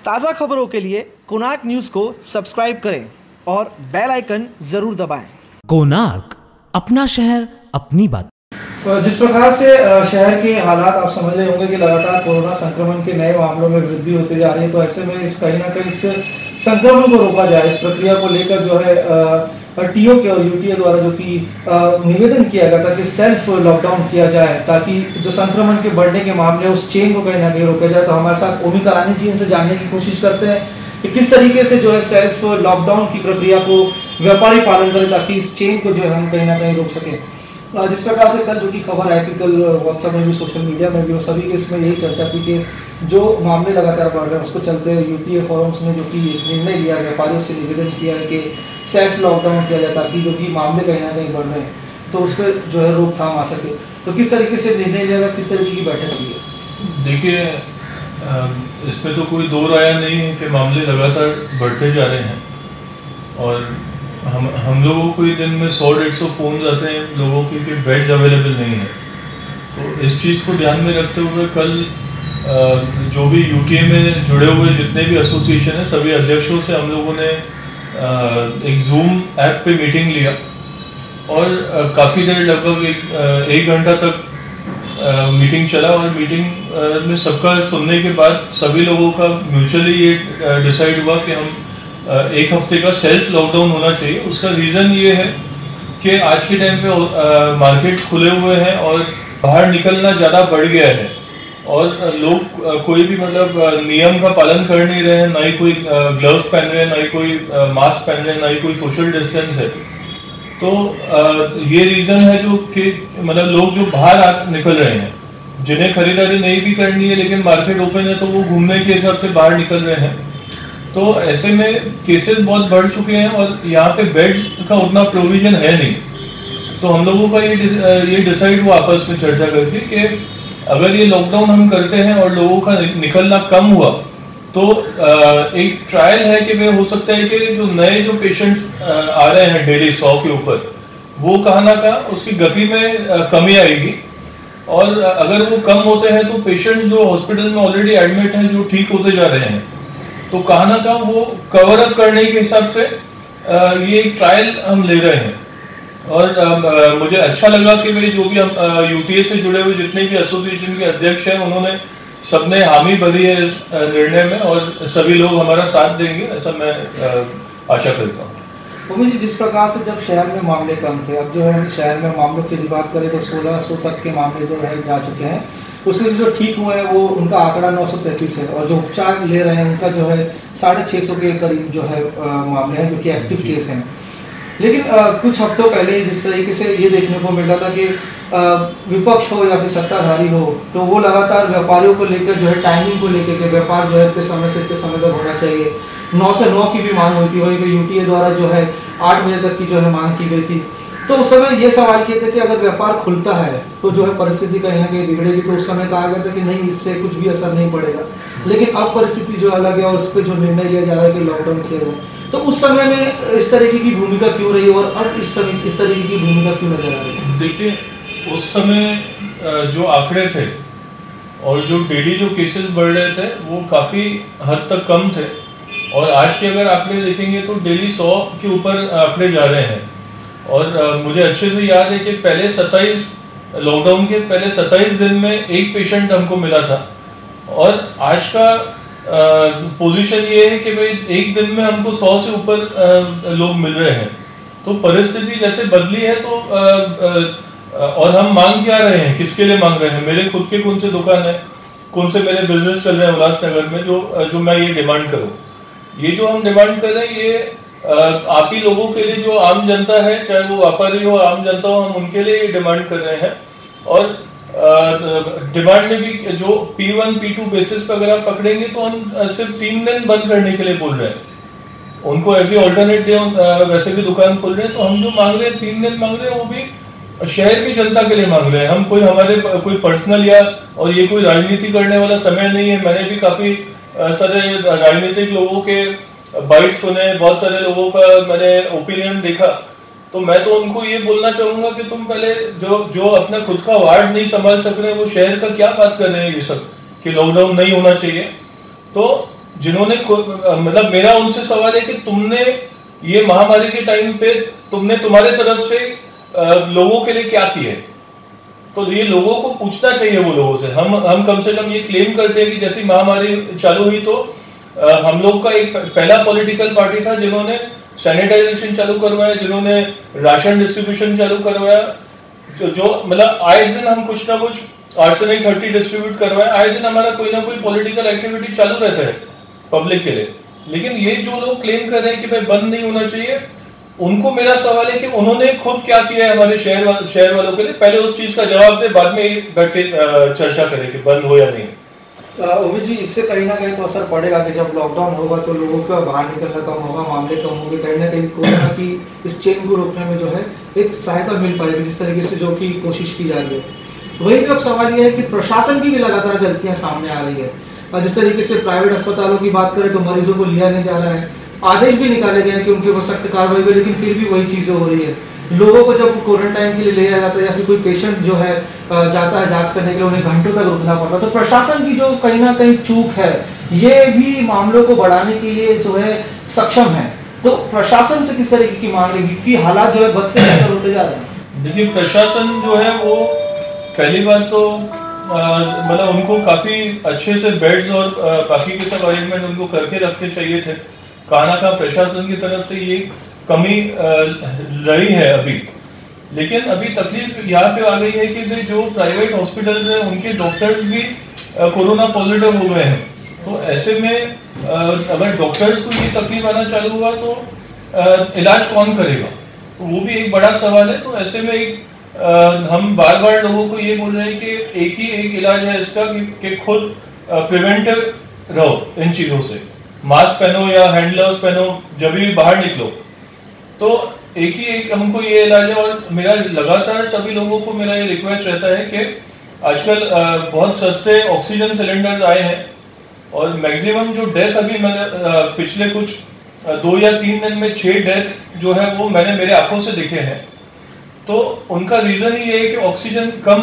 ताज़ा खबरों के लिए कोणार्क न्यूज़ को सब्सक्राइब करें और बेल आइकन ज़रूर दबाएं। कोणार्क, अपना शहर अपनी बात। जिस प्रकार से शहर के हालात आप समझ रहे होंगे कि लगातार कोरोना संक्रमण के नए मामलों में वृद्धि होती जा रही है, तो ऐसे में इस कहीं ना कहीं इस संक्रमण को रोका जाए, इस प्रक्रिया को लेकर जो है टीओ के और यूटीए द्वारा जो कि निवेदन किया गया था कि सेल्फ लॉकडाउन किया जाए ताकि जो संक्रमण के बढ़ने के मामले उस चेन को कहीं ना कहीं रोका जाए। तो हमारे साथ ओमी करानी जी इनसे जानने की कोशिश करते हैं कि किस तरीके से जो है सेल्फ लॉकडाउन की प्रक्रिया को व्यापारी पालन करें ताकि इस चेन को जो है हम कहीं ना कहीं रोक सकें। जिस प्रकार से कल जो कि खबर आई थी, कल व्हाट्सएप में भी सोशल मीडिया में भी और सभी के इसमें यही चर्चा थी कि जो मामले लगातार बढ़ रहे हैं उसको चलते यूटीए फोरम्स ने जो कि निर्णय लिया, व्यापारियों से निवेदन किया है कि सेल्फ लॉकडाउन किया जाए ताकि जो कि मामले कहीं ना कहीं बढ़ रहे हैं तो उस पर जो है रोकथाम आ सके। तो किस तरीके से निर्णय लिया गया, किस तरीके की बैठक हुई है? देखिए, इसमें तो कोई दो राय नहीं है कि मामले लगातार बढ़ते जा रहे हैं और हम लोगों को दिन में 100-150 फ़ोन आते हैं लोगों के कि बेड्स अवेलेबल नहीं है। तो इस चीज़ को ध्यान में रखते हुए कल जो भी यूटीए में जुड़े हुए जितने भी एसोसिएशन हैं सभी अध्यक्षों से हम लोगों ने एक जूम ऐप पे मीटिंग लिया और काफ़ी देर लगभग एक घंटा तक मीटिंग चला और मीटिंग में सबका सुनने के बाद सभी लोगों का म्यूचुअली ये डिसाइड हुआ कि हम एक हफ्ते का सेल्फ लॉकडाउन होना चाहिए। उसका रीज़न ये है कि आज के टाइम पे मार्केट खुले हुए हैं और बाहर निकलना ज़्यादा बढ़ गया है और लोग कोई भी मतलब नियम का पालन कर नहीं रहे हैं, ना ही कोई ग्लव्स पहन रहे हैं, ना ही कोई मास्क पहन रहे हैं, ना ही कोई सोशल डिस्टेंस है। तो ये रीज़न है जो कि मतलब लोग जो बाहर निकल रहे हैं, जिन्हें खरीदारी नहीं भी करनी है लेकिन मार्केट ओपन है तो वो घूमने के हिसाब से बाहर निकल रहे हैं। तो ऐसे में केसेस बहुत बढ़ चुके हैं और यहाँ पे बेड्स का उतना प्रोविजन है नहीं। तो हम लोगों का ये डिसाइड हुआ आपस में चर्चा करके कि अगर ये लॉकडाउन हम करते हैं और लोगों का निकलना कम हुआ तो एक ट्रायल है कि वे हो सकता है कि जो नए जो पेशेंट्स आ रहे हैं डेली 100 के ऊपर वो कहाँ ना कहाँ उसकी गति में कमी आएगी और अगर वो कम होते हैं तो पेशेंट्स जो हॉस्पिटल में ऑलरेडी एडमिट हैं जो ठीक होते जा रहे हैं तो कहाँ ना कहाँ वो कवर अप करने के हिसाब से ये एक ट्रायल हम ले रहे हैं। और मुझे अच्छा लगा कि भाई जो भी हम यूटीए से जुड़े हुए जितने भी एसोसिएशन के अध्यक्ष हैं उन्होंने सबने हामी भरी है इस निर्णय में और सभी लोग हमारा साथ देंगे, ऐसा मैं आशा करता हूँ। उमेश जी, जिस प्रकार से जब शहर में मामले कम थे, अब जो है शहर में मामलों की बात करें तो 1600 तक के मामले जो है जा चुके हैं, उसमें जो ठीक हुए हैं वो उनका आंकड़ा 933 है और जो उपचार ले रहे हैं उनका जो है 650 के करीब जो है मामले हैं जो कि एक्टिव केस हैं। लेकिन कुछ हफ्तों पहले जिस तरीके से ये देखने को मिल रहा था कि विपक्ष हो या फिर सत्ताधारी हो तो वो लगातार व्यापारियों को लेकर जो है टाइमिंग को लेकर के व्यापार जो है इतने समय से इतने समय तक होना चाहिए, 9 से 9 की भी मांग हुई थी, वहीं पर यूटीए द्वारा जो है 8 बजे तक की जो है मांग की गई थी। तो उस समय ये सवाल किए थे कि अगर व्यापार खुलता है तो जो है परिस्थिति कहीं ना कहीं बिगड़ेगी, तो उस समय कहा गया था कि नहीं इससे कुछ भी असर नहीं पड़ेगा। लेकिन अब परिस्थिति जो अलग है और उस पर जो निर्णय लिया जा रहा है कि लॉकडाउन किया जाए, तो उस समय में इस तरीके की भूमिका क्यों रही और अब इस समय इस तरीके की भूमिका क्यों नजर आ रही है? देखिए, उस समय जो आंकड़े थे और जो डेली जो केसेस बढ़ रहे थे वो काफ़ी हद तक कम थे और आज के अगर आंकड़े देखेंगे तो डेली 100 के ऊपर आंकड़े जा रहे हैं। और मुझे अच्छे से याद है कि पहले 27 लॉकडाउन के पहले 27 दिन में एक पेशेंट हमको मिला था और आज का पोजीशन ये है कि भाई एक दिन में हमको 100 से ऊपर लोग मिल रहे हैं। तो परिस्थिति जैसे बदली है तो और हम मांग क्या रहे हैं, किसके लिए मांग रहे हैं? मेरे खुद के कौन से दुकान है, कौन से मेरे बिजनेस चल रहे हैं उल्लासनगर में जो मैं ये डिमांड करूँ? ये जो हम डिमांड कर रहे हैं ये आप ही लोगों के लिए जो आम जनता है, चाहे वो व्यापारी हो आम जनता हो, हम उनके लिए ये डिमांड कर रहे हैं। और डिमांड में भी जो P1 P2 बेसिस पर अगर आप पकड़ेंगे तो हम सिर्फ 3 दिन बंद करने के लिए बोल रहे हैं। उनको एवरी ऑल्टरनेट डे वैसे भी दुकान खोल रहे हैं, तो हम जो मांग रहे हैं 3 दिन मांग रहे हैं वो भी शहर की जनता के लिए मांग रहे हैं। हम कोई पर्सनल या और ये कोई राजनीति करने वाला समय नहीं है। मैंने भी काफ़ी सारे राजनीतिक लोगों के बाइट सुने, बहुत सारे लोगों का मैंने ओपिनियन देखा, तो मैं तो उनको ये बोलना चाहूँगा कि तुम पहले जो अपना खुद का वार्ड नहीं संभाल सक रहे वो शहर का क्या बात कर रहे हैं ये सब कि लॉकडाउन नहीं होना चाहिए। तो जिन्होंने मतलब मेरा उनसे सवाल है कि तुमने ये महामारी के टाइम पे तुमने तुम्हारे तरफ से लोगों के लिए क्या किया है, तो ये लोगों को पूछना चाहिए वो लोगों से। हम कम से कम ये क्लेम करते हैं कि जैसी महामारी चालू हुई तो हम लोग का एक पहला पॉलिटिकल पार्टी था जिन्होंने सैनिटाइजेशन चालू करवाया, जिन्होंने राशन डिस्ट्रीब्यूशन चालू करवाया, जो मतलब आए दिन हम कुछ ना कुछ आर्सेनिक 30 डिस्ट्रीब्यूट करवाए, आए दिन हमारा कोई ना कोई पॉलिटिकल एक्टिविटी चालू रहता है पब्लिक के लिए। लेकिन ये जो लोग क्लेम कर रहे हैं कि भाई बंद नहीं होना चाहिए, उनको मेरा सवाल है कि उन्होंने खुद क्या किया है हमारे शहर वालों के लिए। पहले उस चीज का जवाब दे, बाद में बैठ के चर्चा करें कि बंद हो या नहीं। उमेश जी, इससे कहीं ना कहीं तो असर पड़ेगा कि जब लॉकडाउन होगा तो लोगों का बाहर निकलना कम होगा, मामले कम होंगे, कहीं ना कहीं कोरोना की इस चेन को रोकने में जो है एक सहायता मिल पाएगी, जिस तरीके से जो कि कोशिश की जा रही है। वही अब सवाल यह है कि प्रशासन की भी लगातार गलतियां सामने आ रही है, और जिस तरीके से प्राइवेट अस्पतालों की बात करें तो मरीजों को लिया नहीं जा रहा है, आदेश भी निकाले गए हैं कि उनके ऊपर सख्त कार्रवाई हुई, लेकिन फिर भी वही चीज़ें हो रही है। लोगों को जब क्वारंटाइन के लिए ले जाता है या फिर कोई पेशेंट जो है जाता है जांच करने के लिए, उन्हें घंटों तक रुकना पड़ता है। तो प्रशासन की जो कहीं ना कहीं चूक है, ये भी मामलों को बढ़ाने के लिए जो है सक्षम है। तो प्रशासन से किस तरीके की मांग रही, क्योंकि हालात जो है बद से बेहतर होते जा रहे हैं। देखिए, प्रशासन जो है वो पहली बात तो मतलब उनको काफी अच्छे से बेड्स और बाकी के सब अरेंजमेंट उनको करके रखने चाहिए थे। कहाँ का प्रशासन की तरफ से ये कमी रही है अभी। लेकिन अभी तकलीफ यहाँ पे आ गई है कि जो प्राइवेट हॉस्पिटल्स हैं उनके डॉक्टर्स भी कोरोना पॉजिटिव हो गए हैं। तो ऐसे में अगर डॉक्टर्स को ये तकलीफ आना चालू हुआ तो इलाज कौन करेगा, तो वो भी एक बड़ा सवाल है। तो ऐसे में हम बार बार लोगों को ये बोल रहे हैं कि एक इलाज है इसका कि खुद प्रिवेंटिव रहो इन चीज़ों से। मास्क पहनो या हैंड ग्लव्स पहनो जब भी बाहर निकलो, तो एक हमको ये इलाज है। और मेरा लगातार सभी लोगों को मेरा ये रिक्वेस्ट रहता है कि आजकल बहुत सस्ते ऑक्सीजन सिलेंडर्स आए हैं, और मैक्सिमम जो डेथ अभी मैंने पिछले कुछ 2 या 3 दिन में 6 डेथ जो है वो मैंने मेरे आंखों से देखे हैं। तो उनका रीज़न ये है कि ऑक्सीजन कम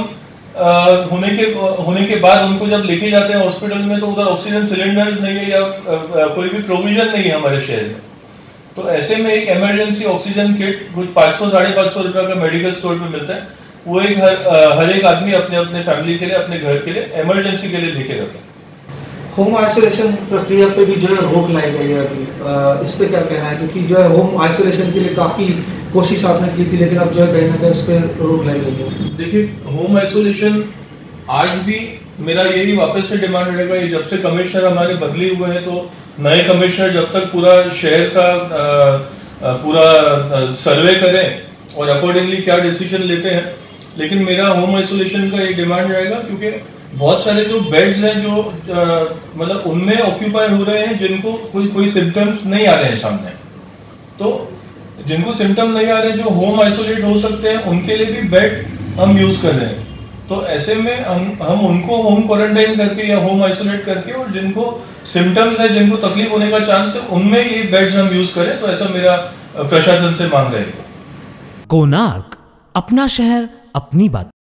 होने के बाद उनको जब लेके जाते हैं हॉस्पिटल में तो उधर ऑक्सीजन सिलेंडर्स नहीं है या कोई भी प्रोविजन नहीं है हमारे शहर में। तो ऐसे में एक इमरजेंसी ऑक्सीजन किट कुछ 500-550 रुपये का मेडिकल स्टोर पे मिलता है, वो एक हर एक आदमी अपने अपने फैमिली के लिए, अपने घर के लिए, इमरजेंसी के लिए लेके रखे। होम आइसोलेशन प्रक्रिया पे भी जो है रोक लाई गई है अभी, इस पे क्या कहना है? क्योंकि जो है होम आइसोलेशन के लिए काफ़ी कोशिश आपने की थी, लेकिन अब जो है कहीं ना कहीं उस पर रोक लाई गई है। देखिए, होम आइसोलेशन आज भी मेरा यही वापस से डिमांड रहेगा। ये जब से कमिश्नर हमारे बदले हुए हैं तो नए कमिश्नर जब तक पूरा शहर का पूरा सर्वे करें और अकॉर्डिंगली क्या डिसीजन लेते हैं। लेकिन मेरा होम आइसोलेशन का एक डिमांड रहेगा, क्योंकि बहुत सारे जो बेड्स हैं जो मतलब उनमें ऑक्यूपाई हो रहे हैं जिनको कोई सिम्टम्स नहीं आ रहे हैं सामने। तो जिनको सिम्टम नहीं आ रहे हैं, जो होम आइसोलेट हो सकते हैं, उनके लिए भी बेड हम यूज़ कर रहे हैं। तो ऐसे में हम उनको होम क्वारंटाइन करके या होम आइसोलेट करके, और जिनको सिम्टम्स है, जिनको तकलीफ होने का चांस है, उनमें ये बेड्स हम यूज़ करें। तो ऐसा मेरा प्रशासन से मांग रहेगा। कोणार्क, अपना शहर अपनी बातें।